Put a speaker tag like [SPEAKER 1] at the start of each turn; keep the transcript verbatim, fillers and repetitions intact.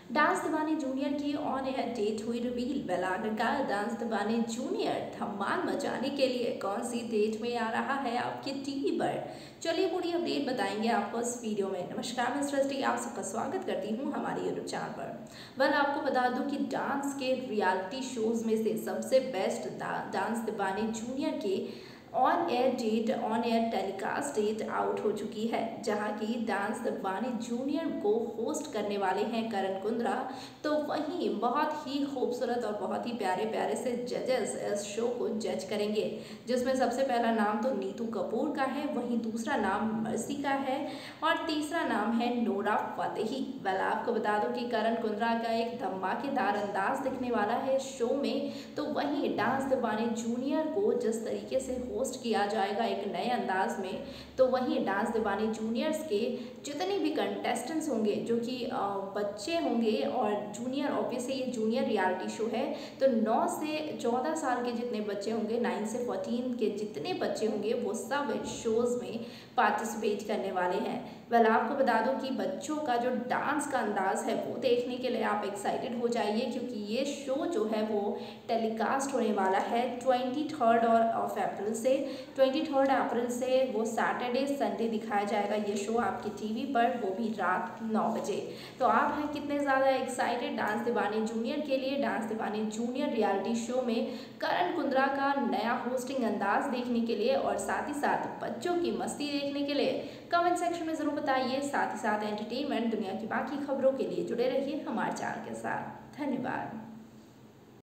[SPEAKER 1] Dance Deewane junior की on air date हुई reveal. Well आखिरकार डांस दीवाने जूनियर धमाल मचाने के लिए कौन सी डेट में आ रहा है आपके टीवी पर। चलिए पूरी अपडेट बताएंगे आपको इस वीडियो में। नमस्कार, मैं सृष्टि आप सबका स्वागत करती हूँ हमारे यूट्यूब चैनल पर। वेल आपको बता दूं कि डांस के रियलिटी शोज में से सबसे बेस्ट डांस दीवाने जूनियर के on air date on air telecast date out हो चुकी है, जहां की डांस दीवाने जूनियर को होस्ट करने वाले हैं करण कुंद्रा। तो वहीं बहुत ही खूबसूरत और बहुत ही प्यारे प्यारे से जजेस इस शो को जज करेंगे, जिसमें सबसे पहला नाम तो नीतू कपूर का है, वहीं दूसरा नाम मर्सी का है और तीसरा नाम है नोरा फतेही। वेल आपको बता दूं कि करण कुंद्रा का एक धमाकेदार अंदाज दिखने वाला है शो में, तो वहीं डांस दीवाने जूनियर को जिस तरीके से होस्ट किया जाएगा एक नए अंदाज में, तो वहीं डांस दीवाने जूनियर्स के जितने भी कंटेस्टेंट्स होंगे जो कि बच्चे होंगे, और जूनियर ऑब्वियसली ये जूनियर रियलिटी शो है, तो नौ से चौदह साल के जितने बच्चे होंगे, नाइन से फोर्टीन के जितने बच्चे होंगे, वो सब इस शोज में पार्टिसिपेट करने वाले हैं। वेल आपको बता दूं कि बच्चों का जो डांस का अंदाज है वो देखने के लिए आप एक्साइटेड हो जाइए, क्योंकि ये शो जो है वो टेलीकास्ट होने वाला है ट्वेंटी थर्ड और ऑफ अप्रैल से। ट्वेंटी थर्ड अप्रैल से वो सैटरडे संडे दिखाया जाएगा ये शो आपकी टीवी पर, वो भी रात नौ बजे। तो आप हैं कितने ज़्यादा एक्साइटेड डांस दीवाने जूनियर के लिए, dance Deewane junior reality show में करण कुंद्रा का नया होस्टिंग अंदाज देखने के लिए और साथ ही साथ बच्चों की मस्ती देखने के लिए? कमेंट सेक्शन में ज़रूर बताइए। साथ ही साथ एंटरटेनमेंट दुनिया की बाकी खबरों के लिए जुड़े रहिए हमारे चैनल के साथ। धन्यवाद।